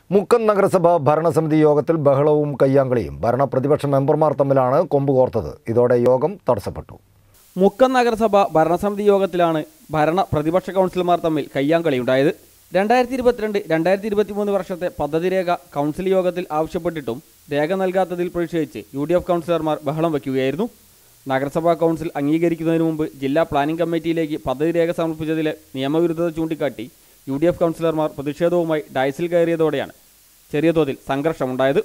മുക്കം നഗരസഭ ഭരണസമിതി യോഗത്തിൽ ബഹളവും കയ്യാങ്കളിയും ഭരണപ്രതിപക്ഷ മെമ്പർമാർ തമ്മിലാണ് കൊമ്പുകോർത്തത്. ഇതോടെ യോഗം തടസ്സപ്പെട്ടു. മുക്കം നഗരസഭ ഭരണസമിതി യോഗത്തിലാണ് ഭരണ പ്രതിപക്ഷ കൗൺസിലർമാർ തമ്മിൽ കയ്യാങ്കളിയുണ്ടായത്. 2022-2023 വർഷത്തെ പദ്ധതി രേഖ കൗൺസിൽ യോഗത്തിൽ ആവശ്യപ്പെട്ടിട്ടും രേഖ നൽകാത്തതിൽ പ്രതിഷേധിച്ച് UDF കൗൺസിലർമാർ ബഹളം വയ്ക്കുകയായിരുന്നു. നഗരസഭാ കൗൺസിൽ അംഗീകരിക്കുന്നതിന് മുമ്പ് ജില്ലാ പ്ലാനിംഗ് കമ്മിറ്റിയിലേക്ക് പദ്ധതി രേഖ സമർപ്പിച്ചതിലെ നിയമവിരുദ്ധത ചൂണ്ടിക്കാട്ടി UDF കൗൺസിലർമാർ പ്രതിഷേധവുമായി ഡയസിൽ കയറിയതോടെയാണ് ചെറിയ തോതിൽ സംഘർഷമുണ്ടായത്.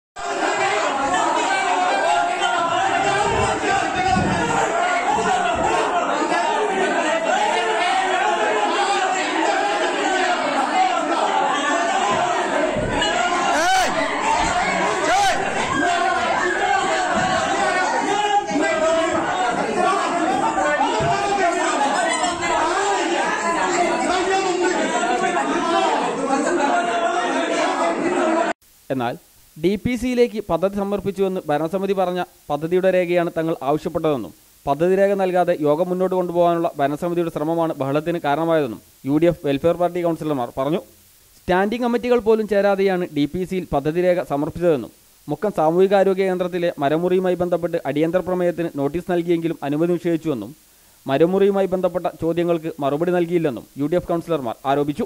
എന്നാൽ DPCയിലേക്ക് പദ്ധതി സമർപ്പിച്ചുവെന്ന് ഭരണസമിതി പറഞ്ഞ പദ്ധതിയുടെ രേഖയാണ് തങ്ങൾ ആവശ്യപ്പെട്ടതെന്നും പദ്ധതി രേഖ നൽകാതെ യോഗം മുന്നോട്ട് കൊണ്ടുപോകാനുള്ള ഭരണസമിതിയുടെ ശ്രമമാണ് ബഹളത്തിന് കാരണമായതെന്നും UDF വെൽഫെയർ പാർട്ടി കൗൺസിലർമാർ പറഞ്ഞു. സ്റ്റാൻഡിംഗ് കമ്മിറ്റികൾ പോലും ചേരാതെയാണ് DPCയിൽ പദ്ധതി രേഖ സമർപ്പിച്ചതെന്നും മുക്കം സാമൂഹികാരോഗ്യ കേന്ദ്രത്തിലെ മരമുറിയുമായി ബന്ധപ്പെട്ട് അടിയന്തര പ്രമേയത്തിന് നോട്ടീസ് നൽകിയെങ്കിലും അനുമതി നിഷേധിച്ചുവെന്നും മരമുറിയുമായി ബന്ധപ്പെട്ട ചോദ്യങ്ങൾക്ക് മറുപടി നൽകിയില്ലെന്നും UDF കൗൺസിലർമാർ ആരോപിച്ചു.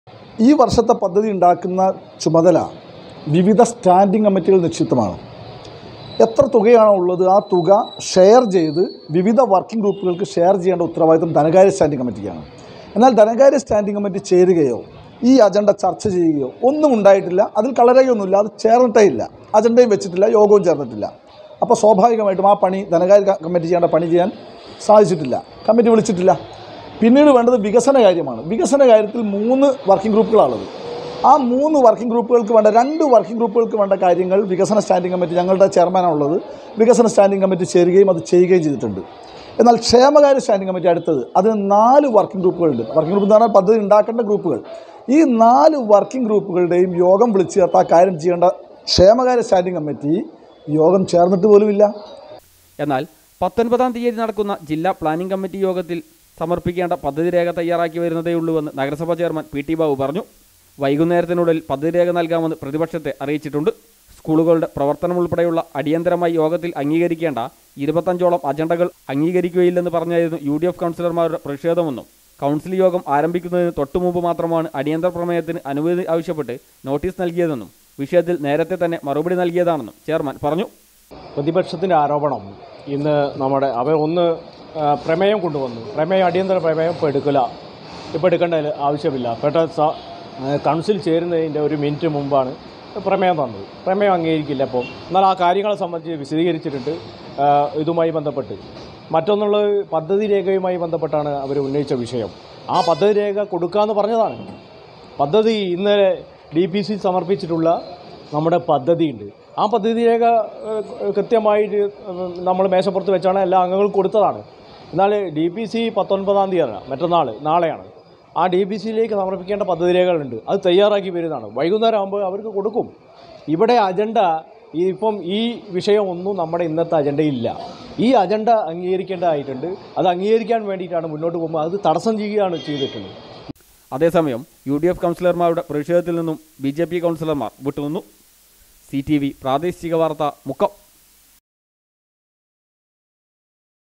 ഈ വർഷത്തെ പദ്ധതി ഉണ്ടാക്കുന്ന ചുമതല വിവിധ സ്റ്റാൻഡിംഗ് കമ്മിറ്റികൾ നിക്ഷിപ്തമാണ്. എത്ര തുകയാണോ ഉള്ളത് ആ തുക ഷെയർ ചെയ്ത് വിവിധ വർക്കിംഗ് ഗ്രൂപ്പുകൾക്ക് ഷെയർ ചെയ്യേണ്ട ഉത്തരവാദിത്വം ധനകാര്യ സ്റ്റാൻഡിംഗ് കമ്മിറ്റിക്കാണ്. എന്നാൽ ധനകാര്യ സ്റ്റാൻഡിംഗ് കമ്മിറ്റി ചേരുകയോ ഈ അജണ്ട ചർച്ച ചെയ്യുകയോ ഒന്നും ഉണ്ടായിട്ടില്ല. അതിൽ കളരുകയൊന്നുമില്ല. അത് ചേർന്നിട്ടേ ഇല്ല. അജണ്ടയും വെച്ചിട്ടില്ല, യോഗവും ചേർന്നിട്ടില്ല. അപ്പോൾ സ്വാഭാവികമായിട്ടും ആ പണി ധനകാര്യ കമ്മിറ്റി ചെയ്യേണ്ട പണി ചെയ്യാൻ സാധിച്ചിട്ടില്ല. കമ്മിറ്റി വിളിച്ചിട്ടില്ല. പിന്നീട് വേണ്ടത് വികസന കാര്യമാണ്. വികസന കാര്യത്തിൽ 3 വർക്കിംഗ് ഗ്രൂപ്പുകളാണുള്ളത്. ആ 3 വർക്കിംഗ് ഗ്രൂപ്പുകൾക്ക് വേണ്ട 2 വർക്കിംഗ് ഗ്രൂപ്പുകൾക്ക് വേണ്ട കാര്യങ്ങൾ വികസന സ്റ്റാൻഡിംഗ് കമ്മിറ്റി, ഞങ്ങളുടെ ചെയർമാനാണുള്ളത്, വികസന സ്റ്റാൻഡിംഗ് കമ്മിറ്റി ചേരുകയും അത് ചെയ്യുകയും ചെയ്തിട്ടുണ്ട്. എന്നാൽ ക്ഷേമകാര്യ സ്റ്റാൻഡിംഗ് കമ്മിറ്റി അടുത്തത്, അതിന് 4 വർക്കിംഗ് ഗ്രൂപ്പുകളുണ്ട്. വർക്കിംഗ് ഗ്രൂപ്പ് എന്ന് പറഞ്ഞാൽ പദ്ധതി ഉണ്ടാക്കേണ്ട ഗ്രൂപ്പുകൾ. ഈ 4 വർക്കിംഗ് ഗ്രൂപ്പുകളുടെയും യോഗം വിളിച്ച് ചേർത്ത് ആ കാര്യം ചെയ്യേണ്ട ക്ഷേമകാര്യ സ്റ്റാൻഡിംഗ് കമ്മിറ്റി യോഗം ചേർന്നിട്ട് പോലുമില്ല. എന്നാൽ 19-ാം തീയതി നടക്കുന്ന ജില്ലാ പ്ലാനിംഗ് കമ്മിറ്റി യോഗത്തിൽ സമർപ്പിക്കേണ്ട പദ്ധതി രേഖ തയ്യാറാക്കി വരുന്നതേയുള്ളൂവെന്ന് നഗരസഭാ ചെയർമാൻ PT ബാബു പറഞ്ഞു. വൈകുന്നേരത്തിനുള്ളിൽ പദ്ധതി രേഖ നൽകാമെന്ന് പ്രതിപക്ഷത്തെ അറിയിച്ചിട്ടുണ്ട്. സ്കൂളുകളുടെ പ്രവർത്തനം ഉൾപ്പെടെയുള്ള അടിയന്തരമായി യോഗത്തിൽ അംഗീകരിക്കേണ്ട 25ഓളം അജണ്ടകൾ അംഗീകരിക്കുകയില്ലെന്ന് പറഞ്ഞായിരുന്നു UDF കൗൺസിലർമാരുടെ പ്രതിഷേധമെന്നും കൗൺസിൽ യോഗം ആരംഭിക്കുന്നതിന് തൊട്ടുമുമ്പ് മാത്രമാണ് അടിയന്തര പ്രമേയത്തിന് അനുമതി ആവശ്യപ്പെട്ട് നോട്ടീസ് നൽകിയതെന്നും വിഷയത്തിൽ നേരത്തെ തന്നെ മറുപടി നൽകിയതാണെന്നും ചെയർമാൻ പറഞ്ഞു. പ്രതിപക്ഷത്തിൻ്റെ ആരോപണം ഇന്ന് ഒന്ന് പ്രമേയം കൊണ്ടുവന്നു. അടിയന്തര പ്രമേയം ഇപ്പോൾ എടുക്കേണ്ട ആവശ്യമില്ല. കൗൺസിൽ ചേരുന്നതിൻ്റെ 1 മിനിറ്റ് മുമ്പാണ് പ്രമേയം തന്നത്. പ്രമേയം അംഗീകരിക്കില്ല. അപ്പോൾ എന്നാൽ ആ കാര്യങ്ങളെ സംബന്ധിച്ച് വിശദീകരിച്ചിട്ടുണ്ട്. ഇതുമായി ബന്ധപ്പെട്ട് മറ്റൊന്നുള്ളത് പദ്ധതി രേഖയുമായി ബന്ധപ്പെട്ടാണ് അവർ ഉന്നയിച്ച വിഷയം. ആ പദ്ധതി രേഖ കൊടുക്കാമെന്ന് പറഞ്ഞതാണ്. പദ്ധതി ഇന്നലെ DPC സമർപ്പിച്ചിട്ടുള്ള നമ്മുടെ പദ്ധതിയുണ്ട്. ആ പദ്ധതി രേഖ കൃത്യമായിട്ട് നമ്മൾ മേശപ്പുറത്ത് വെച്ചാണ് എല്ലാ അംഗങ്ങൾക്കും കൊടുത്തതാണ്. എന്നാൽ DPC 19-ാം തീയതിയാണ്, നാളെയാണ്. ആ DPCയിലേക്ക് സമർപ്പിക്കേണ്ട പദ്ധതി രേഖകളുണ്ട്. അത് തയ്യാറാക്കി വരുന്നതാണ്. വൈകുന്നേരം ആകുമ്പോൾ അവർക്ക് കൊടുക്കും. ഇവിടെ അജണ്ട ഇപ്പം ഈ വിഷയമൊന്നും നമ്മുടെ ഇന്നത്തെ അജണ്ടയില്ല. ഈ അജണ്ട അംഗീകരിക്കേണ്ടതായിട്ടുണ്ട്. അത് അംഗീകരിക്കാൻ വേണ്ടിയിട്ടാണ് മുന്നോട്ട് പോകുമ്പോൾ അത് തടസ്സം ചെയ്യുകയാണ് ചെയ്തിട്ടുള്ളത്. അതേസമയം UDF കൗൺസിലർമാരുടെ പ്രതിഷേധത്തിൽ നിന്നും BJP കൗൺസിലർമാർ വിട്ടുനിന്നു. CTV പ്രാദേശിക വാർത്ത മുക്കം.